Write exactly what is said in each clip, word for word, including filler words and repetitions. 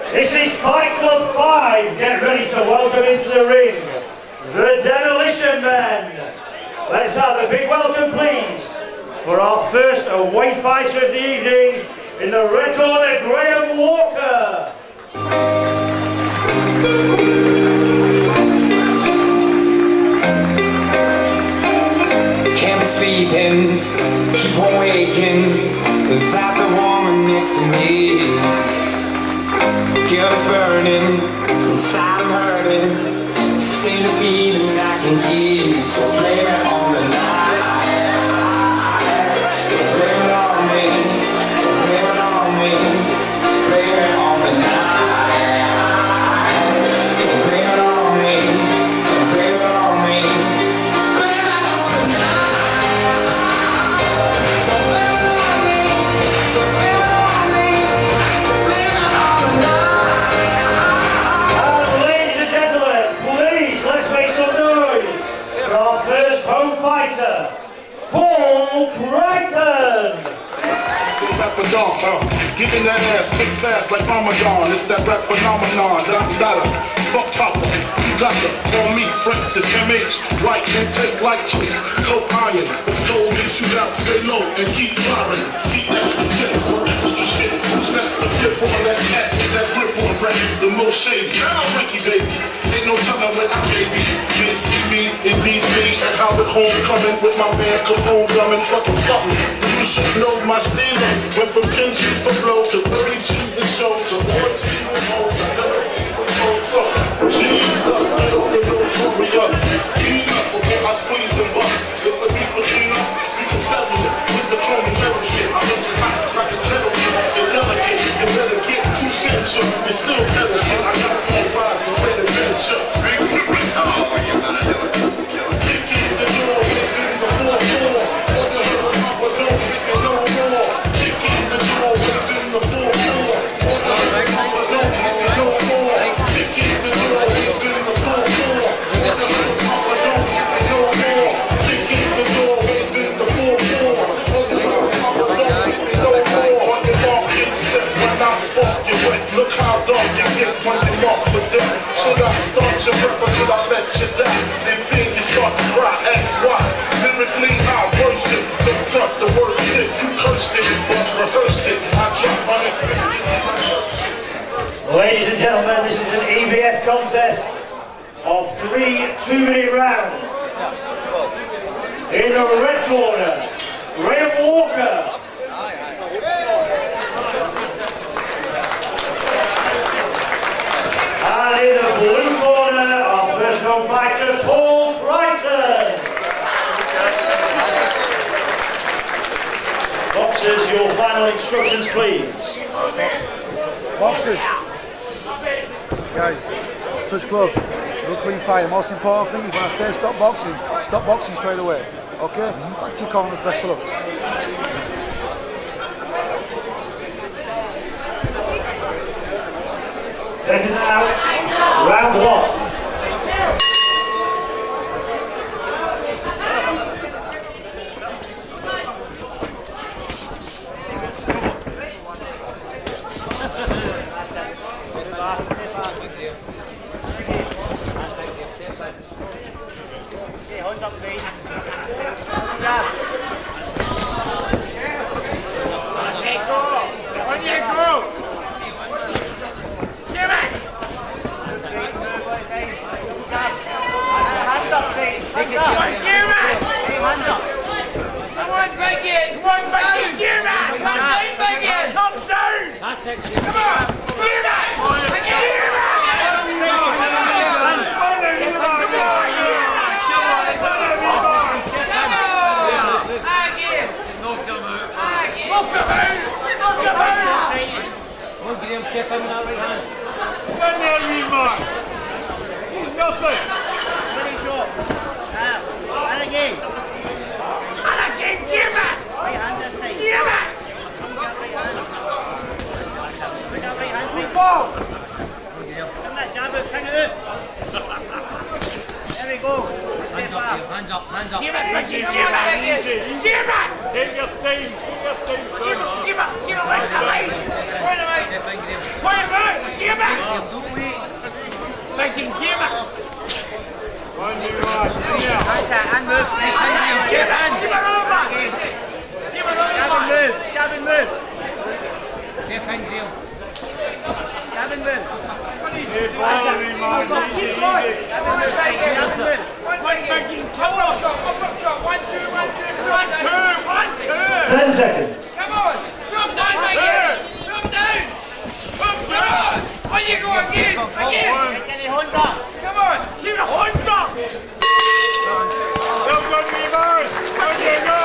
This is Fight Club five. Get ready to welcome into the ring the Demolition Men. Let's have a big welcome, please, for our first away fighter of the evening in the red corner, Graham Walker. Can't be sleeping, keep on waking without the woman next to me. Guilt is burning, inside I'm hurting. See the feeling I can keep. So blame it on the night. So blame it on me. So blame it on me. Blame it on the night. So blame it on me. So blame it on me. Blame it on the night. So blame it on me. So blame it on me. So blame it on the night. Fighter, Paul Crichton. Uh, Giving that ass, kick fast like Ramadan. It's that rap phenomenon. Dot data, fuck papa. You got the call me Francis M H. White intake like toast. So iron. It's cold and shoot out, stay low and keep firing. Keep extra chips for extra shit. Who's next to flip on that cat? That grip on rap. The most shady. Frankie baby. Ain't no telling where I may be. You see me in D C at Howard Homecoming with my man Capone drumming. Fucking fucking. You should know my stealing. Went from ten G's for blow to thirty G's a show to more G's with hoes. I never even know fuck. Jesus, get off the notorious. Eat us before I squeeze and bust. If the beef between us, you can settle it with the chrome and metal shit. I'm looking hot like a gentleman. You're delicate, you better get who sent you. It's still metal shit. I got more pride than red adventure. Big oh, you gotta do it. Kick in the door, within the four four. Or the hell papa don't hit me no more. Kick in the door, within the four four. Or the hell papa don't hit me no more. Kick in the door, within the four four. Or the hell papa don't hit me no more. Kick in the door, within the four four. Or the hell papa don't hit me no more. On your mark, get set when I spark you wet. Look how dark you get when you mark for death. Should I start your breath or should I let you die? Then fear you start to cry, ask why. Lyrically I worship, don't front the word sick. You cursed it, but rehearsed it. I drop unexpected. Ladies and gentlemen, this is an E B F contest of three two-minute rounds. In the red corner, Graham Walker. And in the blue corner, our first round fighter, Paul Crichton. Boxers, your final instructions, please. Boxers, guys, touch glove, real clean fight. The most important thing is when I say stop boxing, stop boxing straight away. Okay? Back to your corners, best of luck. Second out, round one. Hands up, hands up. Give it, Ricky, give it, Ricky. Give it. Take your team, take your team. Give it, give it, give it, wait, wait. Wait a minute. Wait a minute. Give it. Yeah, thank you. Gavin Will. Here's Larry, man. Easy, easy. Ten seconds. Come on! Drop down, mate! Drop down! Drop down! On you go again! Again! Come on! Keep the horns up! Don't go, me, man. There you go.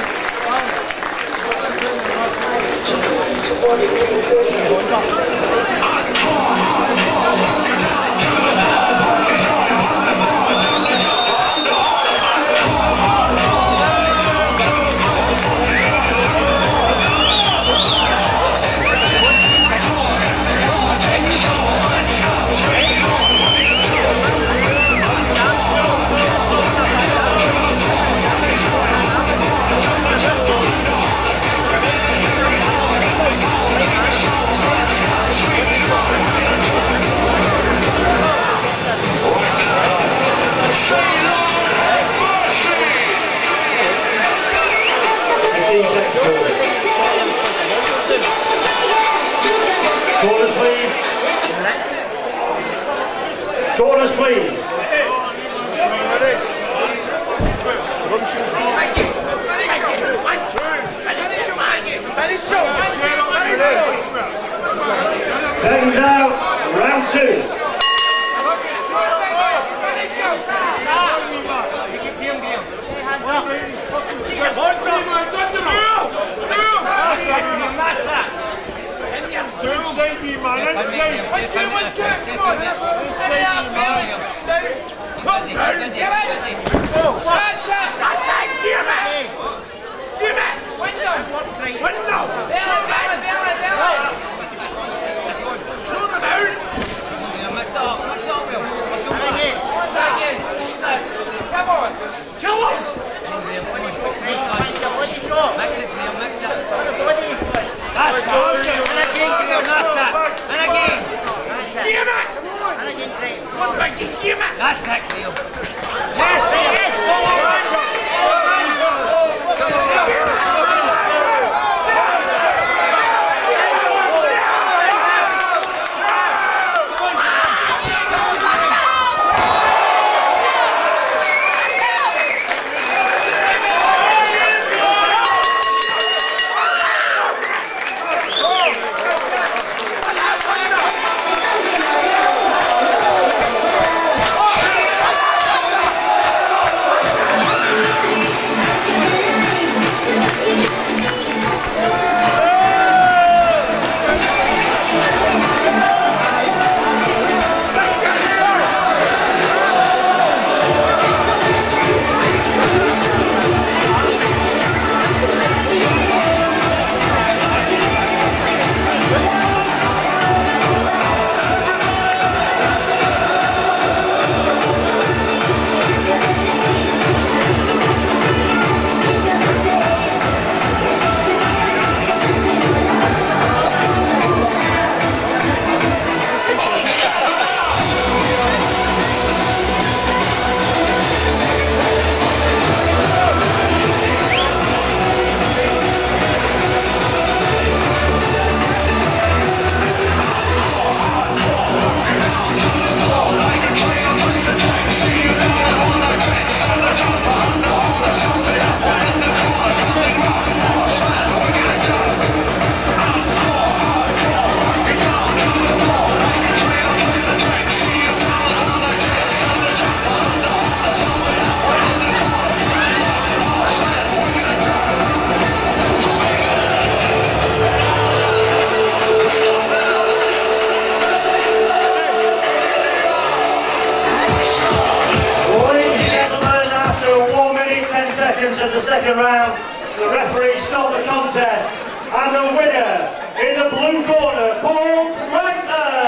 Corners, please. Corners, please. Seconds out, round two. Don't save me, man. Don't save me. One, two, one, two. Come on. Head it up, Billy. Come down. Get it. That's it. That's it. Give it. Give it. Window. Window. Billy, Billy, Billy, Billy. Show them out. Mix it up, mix it up, Will. Back in. Come on. Kill him! Mix it, Graham, mix it. That's good. And again, Graham, that's it. And again. Give it. One back, you see it. That's it, Graham. Yes, Graham. Come on. Of the second round, the referee stopped the contest, and the winner in the blue corner, Paul Wrighton.